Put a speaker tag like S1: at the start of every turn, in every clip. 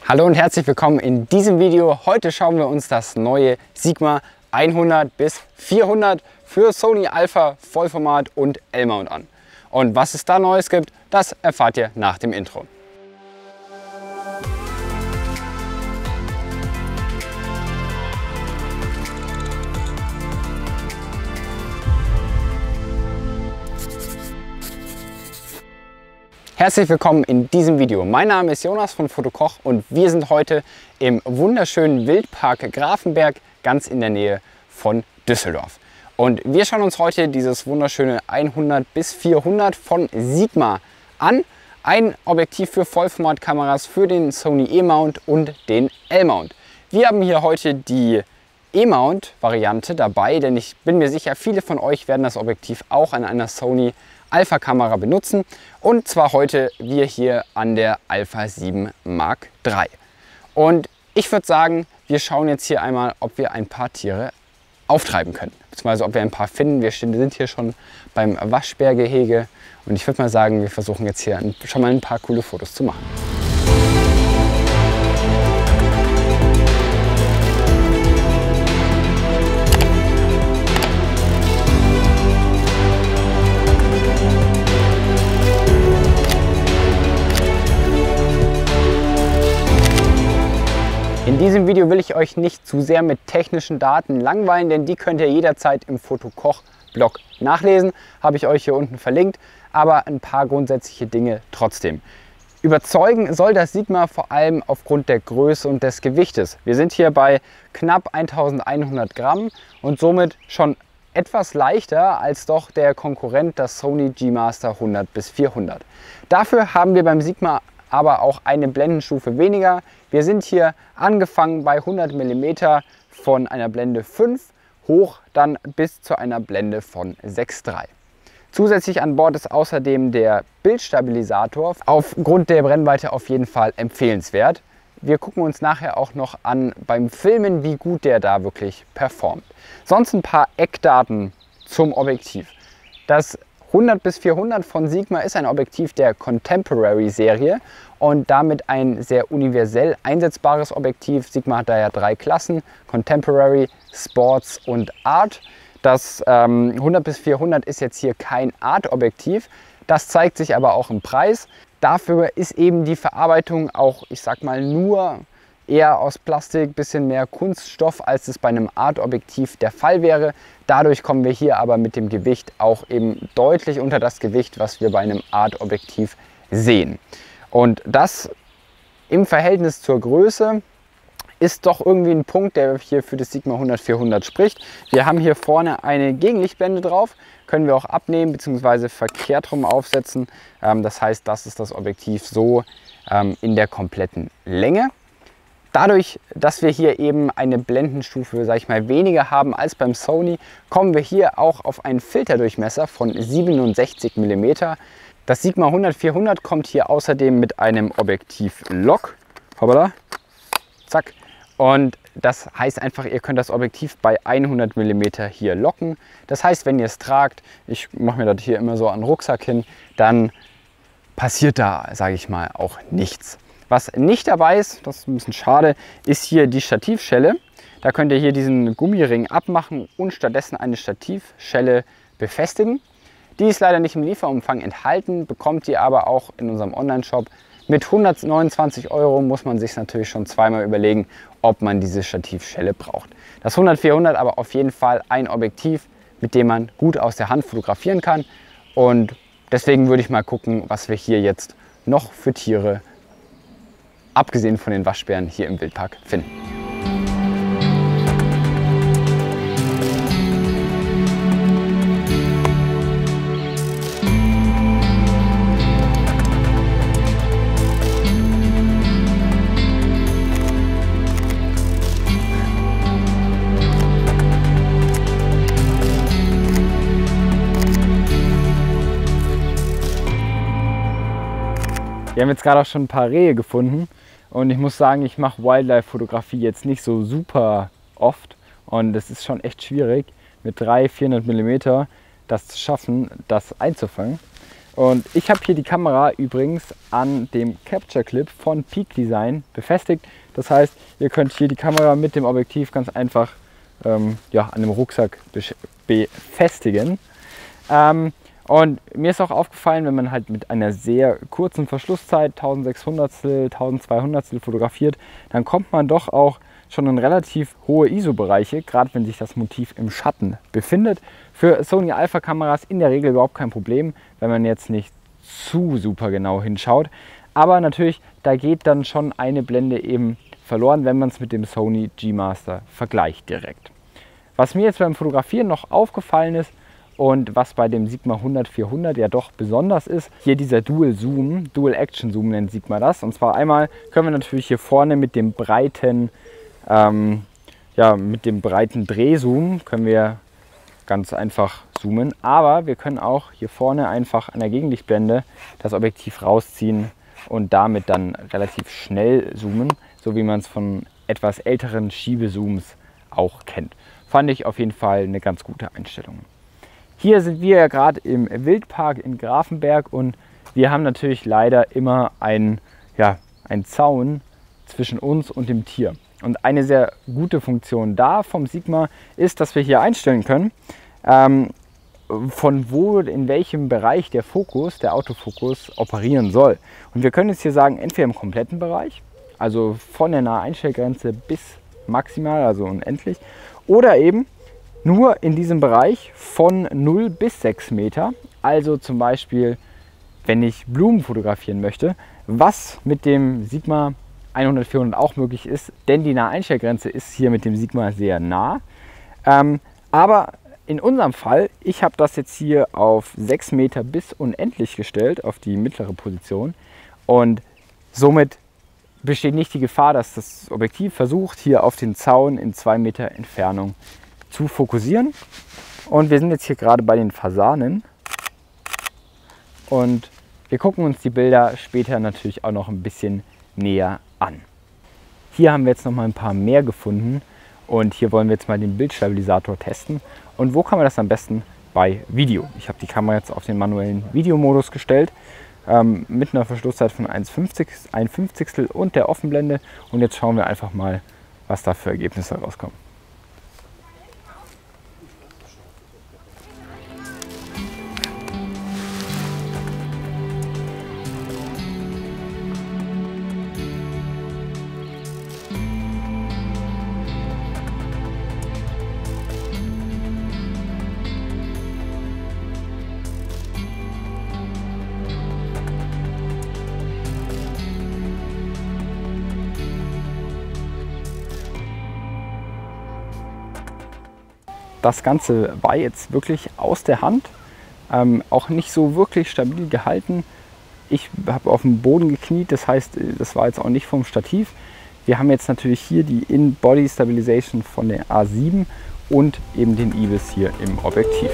S1: Hallo und herzlich willkommen in diesem Video. Heute schauen wir uns das neue Sigma 100 bis 400 für Sony Alpha Vollformat und L-Mount an. Und was es da Neues gibt, das erfahrt ihr nach dem Intro. Herzlich willkommen in diesem Video. Mein Name ist Jonas von Fotokoch und wir sind heute im wunderschönen Wildpark Grafenberg, ganz in der Nähe von Düsseldorf. Und wir schauen uns heute dieses wunderschöne 100 bis 400 von Sigma an. Ein Objektiv für Vollformatkameras für den Sony E-Mount und den L-Mount. Wir haben hier heute die E-Mount-Variante dabei, denn ich bin mir sicher, viele von euch werden das Objektiv auch an einer Sony Alpha-Kamera benutzen. Und zwar heute wir hier an der Alpha 7 Mark III. Und ich würde sagen, wir schauen jetzt hier einmal, ob wir ein paar Tiere auftreiben können. Beziehungsweise ob wir ein paar finden. Wir sind hier schon beim Waschbärgehege. Und ich würde mal sagen, wir versuchen jetzt hier schon mal ein paar coole Fotos zu machen. In diesem Video will ich euch nicht zu sehr mit technischen Daten langweilen, denn die könnt ihr jederzeit im Fotokoch-Blog nachlesen. Habe ich euch hier unten verlinkt, aber ein paar grundsätzliche Dinge trotzdem. Überzeugen soll das Sigma vor allem aufgrund der Größe und des Gewichtes. Wir sind hier bei knapp 1100 Gramm und somit schon etwas leichter als doch der Konkurrent, das Sony G-Master 100 bis 400. Dafür haben wir beim Sigma aber auch eine Blendenstufe weniger. Wir sind hier angefangen bei 100 mm von einer Blende 5 hoch dann bis zu einer Blende von 6,3. Zusätzlich an Bord ist außerdem der Bildstabilisator aufgrund der Brennweite auf jeden Fall empfehlenswert. Wir gucken uns nachher auch noch an beim Filmen, wie gut der da wirklich performt. Sonst ein paar Eckdaten zum Objektiv. Das 100 bis 400 von Sigma ist ein Objektiv der Contemporary-Serie und damit ein sehr universell einsetzbares Objektiv. Sigma hat da ja 3 Klassen, Contemporary, Sports und Art. Das 100 bis 400 ist jetzt hier kein Art-Objektiv, das zeigt sich aber auch im Preis. Dafür ist eben die Verarbeitung auch, ich sag mal, nur eher aus Plastik, bisschen mehr Kunststoff, als es bei einem Art-Objektiv der Fall wäre. Dadurch kommen wir hier aber mit dem Gewicht auch eben deutlich unter das Gewicht, was wir bei einem Art-Objektiv sehen. Und das im Verhältnis zur Größe ist doch irgendwie ein Punkt, der hier für das Sigma 100-400 spricht. Wir haben hier vorne eine Gegenlichtblende drauf, können wir auch abnehmen bzw. verkehrt rum aufsetzen. Das heißt, das ist das Objektiv so in der kompletten Länge. Dadurch, dass wir hier eben eine Blendenstufe, sage ich mal, weniger haben als beim Sony, kommen wir hier auch auf einen Filterdurchmesser von 67 mm. Das Sigma 100-400 kommt hier außerdem mit einem Objektiv-Lock. Hoppala, zack. Und das heißt einfach, ihr könnt das Objektiv bei 100 mm hier locken. Das heißt, wenn ihr es tragt, ich mache mir das hier immer so an den Rucksack hin, dann passiert da, sage ich mal, auch nichts. Was nicht dabei ist, das ist ein bisschen schade, ist hier die Stativschelle. Da könnt ihr hier diesen Gummiring abmachen und stattdessen eine Stativschelle befestigen. Die ist leider nicht im Lieferumfang enthalten, bekommt ihr aber auch in unserem Online-Shop. Mit 129 € muss man sich natürlich schon zweimal überlegen, ob man diese Stativschelle braucht. Das 100-400 aber auf jeden Fall ein Objektiv, mit dem man gut aus der Hand fotografieren kann. Und deswegen würde ich mal gucken, was wir hier jetzt noch für Tiere abgesehen von den Waschbären hier im Wildpark finden. Wir haben jetzt gerade auch schon ein paar Rehe gefunden und ich muss sagen, ich mache Wildlife-Fotografie jetzt nicht so super oft und es ist schon echt schwierig mit 300-400 mm das zu schaffen, das einzufangen. Und ich habe hier die Kamera übrigens an dem Capture Clip von Peak Design befestigt. Das heißt, ihr könnt hier die Kamera mit dem Objektiv ganz einfach ja, an dem Rucksack befestigen. Und mir ist auch aufgefallen, wenn man halt mit einer sehr kurzen Verschlusszeit, 1600stel, 1200stel fotografiert, dann kommt man doch auch schon in relativ hohe ISO-Bereiche, gerade wenn sich das Motiv im Schatten befindet. Für Sony Alpha-Kameras in der Regel überhaupt kein Problem, wenn man jetzt nicht zu super genau hinschaut. Aber natürlich, da geht dann schon eine Blende eben verloren, wenn man es mit dem Sony G-Master vergleicht direkt. Was mir jetzt beim Fotografieren noch aufgefallen ist und was bei dem Sigma 100-400 ja doch besonders ist, hier dieser Dual Zoom, Dual Action Zoom nennt Sigma das. Und zwar einmal können wir natürlich hier vorne mit dem breiten Drehzoom können wir ganz einfach zoomen, aber wir können auch hier vorne einfach an der Gegenlichtblende das Objektiv rausziehen und damit dann relativ schnell zoomen, so wie man es von etwas älteren Schiebezooms auch kennt. Fand ich auf jeden Fall eine ganz gute Einstellung. Hier sind wir ja gerade im Wildpark in Grafenberg und wir haben natürlich leider immer einen Zaun zwischen uns und dem Tier. Und eine sehr gute Funktion da vom Sigma ist, dass wir hier einstellen können, von wo, in welchem Bereich der Fokus, der Autofokus operieren soll. Und wir können jetzt hier sagen, entweder im kompletten Bereich, also von der Naheinstellgrenze bis maximal, also unendlich, oder eben nur in diesem Bereich von 0 bis 6 Meter, also zum Beispiel, wenn ich Blumen fotografieren möchte, was mit dem Sigma 100-400 auch möglich ist, denn die Naheinstellgrenze ist hier mit dem Sigma sehr nah. Aber in unserem Fall, ich habe das jetzt hier auf 6 Meter bis unendlich gestellt, auf die mittlere Position. Und somit besteht nicht die Gefahr, dass das Objektiv versucht, hier auf den Zaun in 2 Meter Entfernung zu fokussieren. Und wir sind jetzt hier gerade bei den Fasanen. Und wir gucken uns die Bilder später natürlich auch noch ein bisschen näher an. Hier haben wir jetzt noch mal ein paar mehr gefunden und hier wollen wir jetzt mal den Bildstabilisator testen. Und wo kann man das am besten? Bei Video. Ich habe die Kamera jetzt auf den manuellen Videomodus gestellt mit einer Verschlusszeit von 1/50 und der Offenblende und jetzt schauen wir einfach mal, was da für Ergebnisse rauskommen. Das Ganze war jetzt wirklich aus der Hand, auch nicht so wirklich stabil gehalten. Ich habe auf dem Boden gekniet, das heißt, das war jetzt auch nicht vom Stativ. Wir haben jetzt natürlich hier die In-Body Stabilization von der A7 und eben den IBIS hier im Objektiv.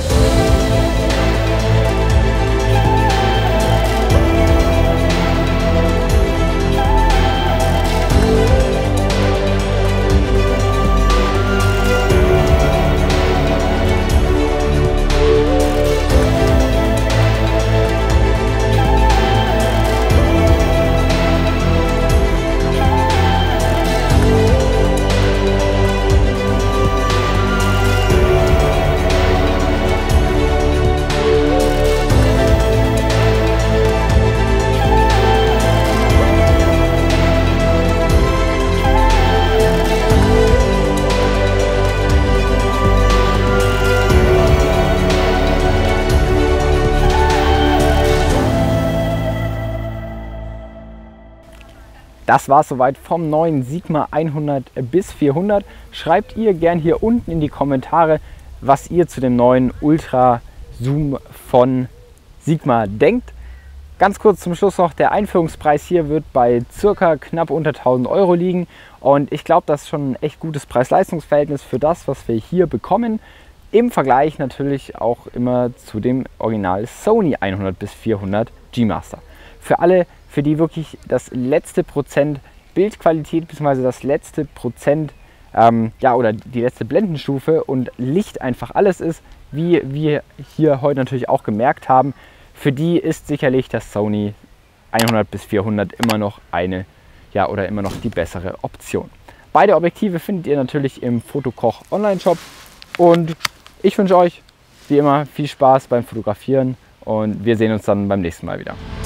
S1: Das war es soweit vom neuen Sigma 100 bis 400. Schreibt ihr gern hier unten in die Kommentare, was ihr zu dem neuen Ultra Zoom von Sigma denkt. Ganz kurz zum Schluss noch, der Einführungspreis hier wird bei circa knapp unter 1000 Euro liegen. Und ich glaube, das ist schon ein echt gutes Preis-Leistungs-Verhältnis für das, was wir hier bekommen. Im Vergleich natürlich auch immer zu dem Original Sony 100 bis 400 G-Master. Für alle, für die wirklich das letzte Prozent Bildqualität bzw. das letzte Prozent oder die letzte Blendenstufe und Licht einfach alles ist, wie wir hier heute natürlich auch gemerkt haben, für die ist sicherlich das Sony 100 bis 400 immer noch eine, ja, oder immer noch die bessere Option. Beide Objektive findet ihr natürlich im Fotokoch Online-Shop und ich wünsche euch wie immer viel Spaß beim Fotografieren und wir sehen uns dann beim nächsten Mal wieder.